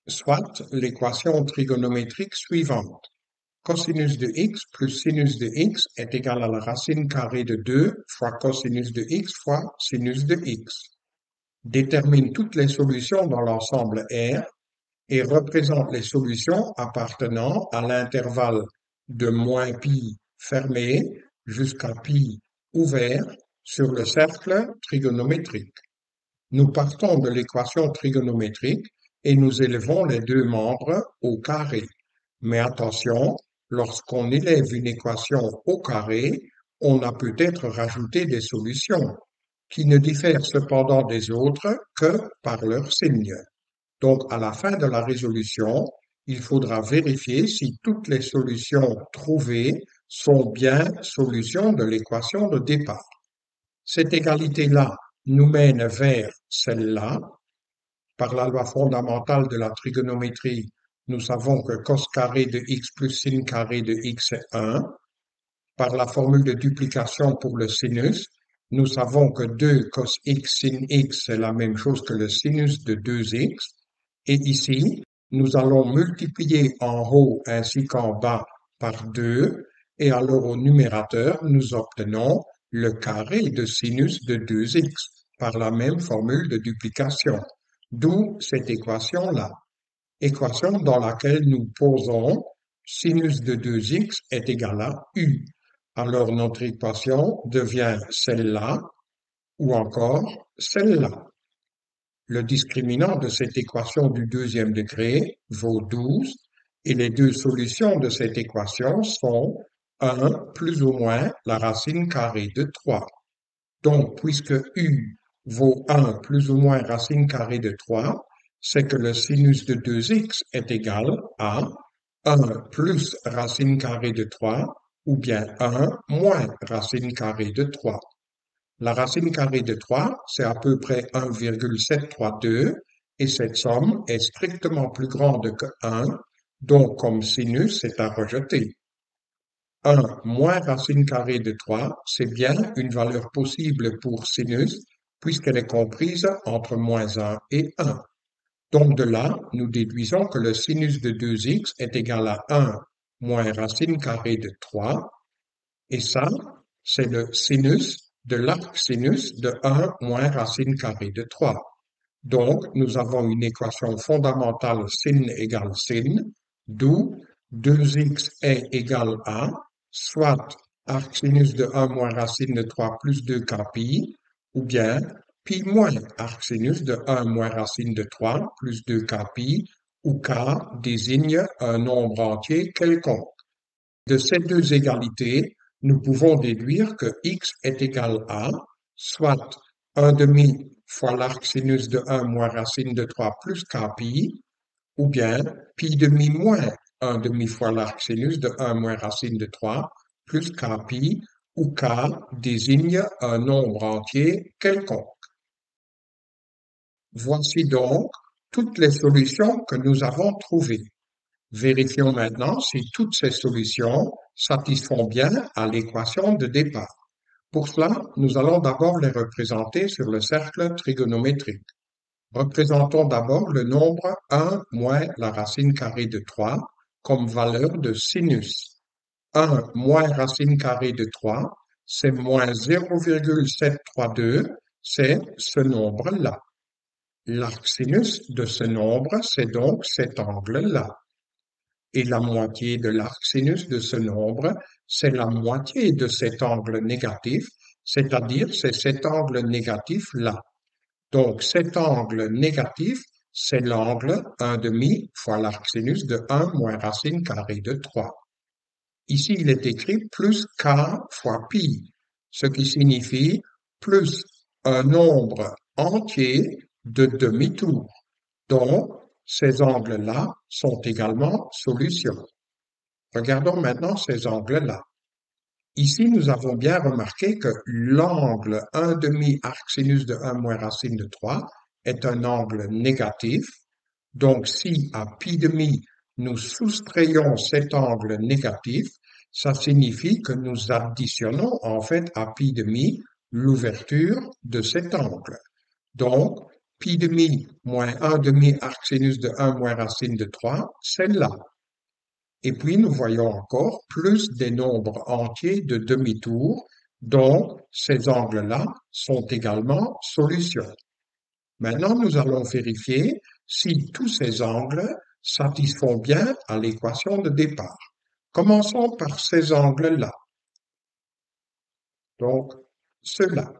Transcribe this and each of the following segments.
soit l'équation trigonométrique suivante. Cosinus de x plus sinus de x est égal à la racine carrée de 2 fois cosinus de x fois sinus de x. Détermine toutes les solutions dans l'ensemble R et représente les solutions appartenant à l'intervalle de moins pi fermé jusqu'à pi ouvert sur le cercle trigonométrique. Nous partons de l'équation trigonométrique et nous élevons les deux membres au carré. Mais attention, lorsqu'on élève une équation au carré, on a peut-être rajouté des solutions qui ne diffèrent cependant des autres que par leur signe. Donc, à la fin de la résolution, il faudra vérifier si toutes les solutions trouvées sont bien solutions de l'équation de départ. Cette égalité-là nous mène vers celle-là. Par la loi fondamentale de la trigonométrie, nous savons que cos carré de x plus sin carré de x est 1. Par la formule de duplication pour le sinus, nous savons que 2 cos x sin x est la même chose que le sinus de 2x. Et ici, nous allons multiplier en haut ainsi qu'en bas par 2, et alors au numérateur, nous obtenons le carré de sinus de 2x par la même formule de duplication. D'où cette équation-là. Équation dans laquelle nous posons sinus de 2x est égal à u. Alors notre équation devient celle-là ou encore celle-là. Le discriminant de cette équation du deuxième degré vaut 12 et les deux solutions de cette équation sont 1 plus ou moins la racine carrée de 3. Donc, puisque u vaut 1 plus ou moins racine carrée de 3, c'est que le sinus de 2x est égal à 1 plus racine carrée de 3 ou bien 1 moins racine carrée de 3. La racine carrée de 3, c'est à peu près 1,732 et cette somme est strictement plus grande que 1, donc comme sinus, c'est à rejeter. 1 moins racine carrée de 3, c'est bien une valeur possible pour sinus puisqu'elle est comprise entre moins 1 et 1. Donc de là, nous déduisons que le sinus de 2x est égal à 1 moins racine carrée de 3 et ça, c'est le sinus de l'arc sinus de 1 moins racine carrée de 3. Donc, nous avons une équation fondamentale sin égale sin, d'où 2x est égal à soit arc sinus de 1 moins racine de 3 plus 2k pi, ou bien pi moins arc sinus de 1 moins racine de 3 plus 2k pi, où k désigne un nombre entier quelconque. De ces deux égalités, nous pouvons déduire que x est égal à soit 1 demi fois l'arc sinus de 1 moins racine de 3 plus k pi, ou bien pi demi moins 1 demi fois l'arc sinus de 1 moins racine de 3 plus k pi, où k désigne un nombre entier quelconque. Voici donc toutes les solutions que nous avons trouvées. Vérifions maintenant si toutes ces solutions satisfont bien à l'équation de départ. Pour cela, nous allons d'abord les représenter sur le cercle trigonométrique. Représentons d'abord le nombre 1 moins la racine carrée de 3 comme valeur de sinus. 1 moins racine carrée de 3, c'est moins 0,732, c'est ce nombre-là. L'arc sinus de ce nombre, c'est donc cet angle-là. Et la moitié de l'arc sinus de ce nombre, c'est la moitié de cet angle négatif, c'est-à-dire c'est cet angle négatif-là. Donc cet angle négatif, c'est l'angle 1 demi fois l'arc sinus de 1 moins racine carrée de 3. Ici, il est écrit plus k fois pi, ce qui signifie plus un nombre entier de demi-tour. Donc, ces angles-là sont également solutions. Regardons maintenant ces angles-là. Ici, nous avons bien remarqué que l'angle 1 demi arc sinus de 1 moins racine de 3 est un angle négatif. Donc, si à pi demi, nous soustrayons cet angle négatif, ça signifie que nous additionnons en fait à pi demi l'ouverture de cet angle. Donc, pi demi moins 1 demi arc sinus de 1 moins racine de 3, celle-là. Et puis, nous voyons encore plus des nombres entiers de demi-tour, dont ces angles-là sont également solutions. Maintenant, nous allons vérifier si tous ces angles satisfont bien à l'équation de départ. Commençons par ces angles-là. Donc, ceux-là.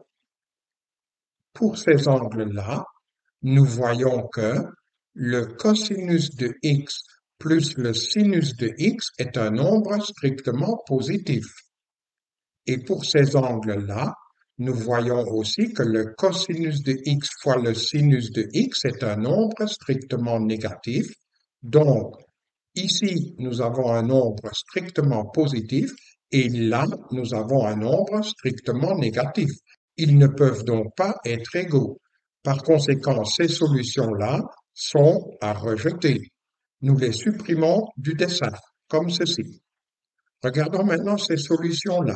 Pour ces angles-là, nous voyons que le cosinus de x plus le sinus de x est un nombre strictement positif. Et pour ces angles-là, nous voyons aussi que le cosinus de x fois le sinus de x est un nombre strictement négatif. Donc, ici, nous avons un nombre strictement positif et là, nous avons un nombre strictement négatif. Ils ne peuvent donc pas être égaux. Par conséquent, ces solutions-là sont à rejeter. Nous les supprimons du dessin, comme ceci. Regardons maintenant ces solutions-là.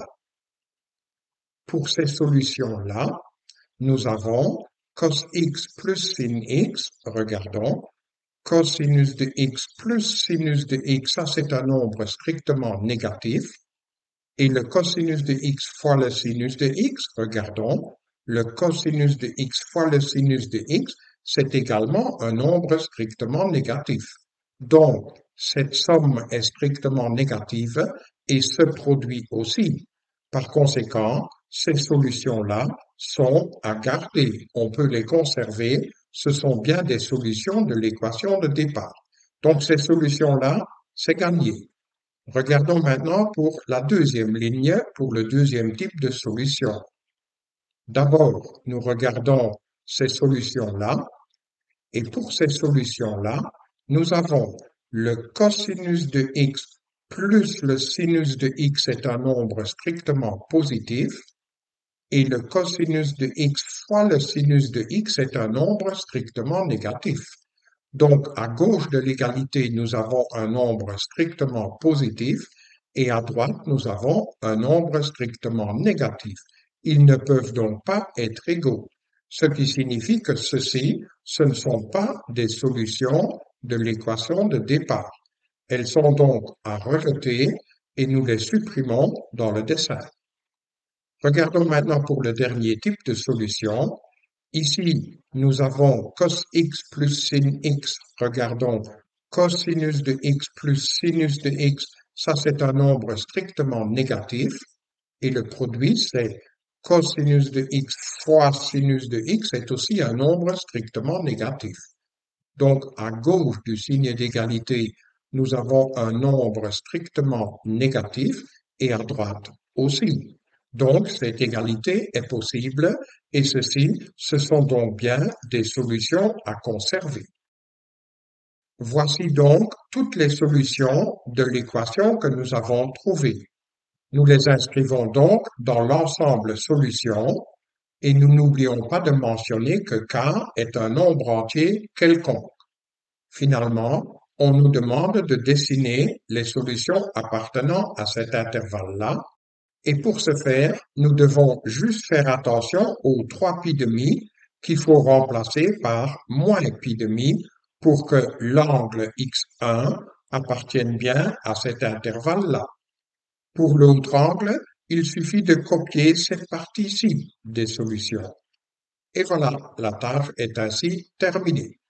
Pour ces solutions-là, nous avons cos x plus sin x, regardons, cosinus de x plus sinus de x, ça c'est un nombre strictement négatif, et le cosinus de x fois le sinus de x, regardons, le cosinus de x fois le sinus de x, c'est également un nombre strictement négatif. Donc, cette somme est strictement négative et ce produit aussi. Par conséquent, ces solutions-là sont à garder. On peut les conserver. Ce sont bien des solutions de l'équation de départ. Donc, ces solutions-là, c'est gagné. Regardons maintenant pour la deuxième ligne, pour le deuxième type de solution. D'abord, nous regardons ces solutions-là. Et pour ces solutions-là, nous avons le cosinus de x plus le sinus de x est un nombre strictement positif et le cosinus de x fois le sinus de x est un nombre strictement négatif. Donc, à gauche de l'égalité, nous avons un nombre strictement positif et à droite, nous avons un nombre strictement négatif. Ils ne peuvent donc pas être égaux, ce qui signifie que ceci, ce ne sont pas des solutions de l'équation de départ. Elles sont donc à rejeter et nous les supprimons dans le dessin. Regardons maintenant pour le dernier type de solution. Ici, nous avons cos x plus sin x. Regardons, cosinus de x plus sinus de x, ça c'est un nombre strictement négatif. Et le produit, c'est cosinus de x fois sinus de x est aussi un nombre strictement négatif. Donc, à gauche du signe d'égalité, nous avons un nombre strictement négatif et à droite aussi. Donc, cette égalité est possible et ce sont donc bien des solutions à conserver. Voici donc toutes les solutions de l'équation que nous avons trouvées. Nous les inscrivons donc dans l'ensemble solution et nous n'oublions pas de mentionner que K est un nombre entier quelconque. Finalement, on nous demande de dessiner les solutions appartenant à cet intervalle-là. Et pour ce faire, nous devons juste faire attention aux 3 pi demi qu'il faut remplacer par moins pi demi pour que l'angle x1 appartienne bien à cet intervalle-là. Pour l'autre angle, il suffit de copier cette partie-ci des solutions. Et voilà, la tâche est ainsi terminée.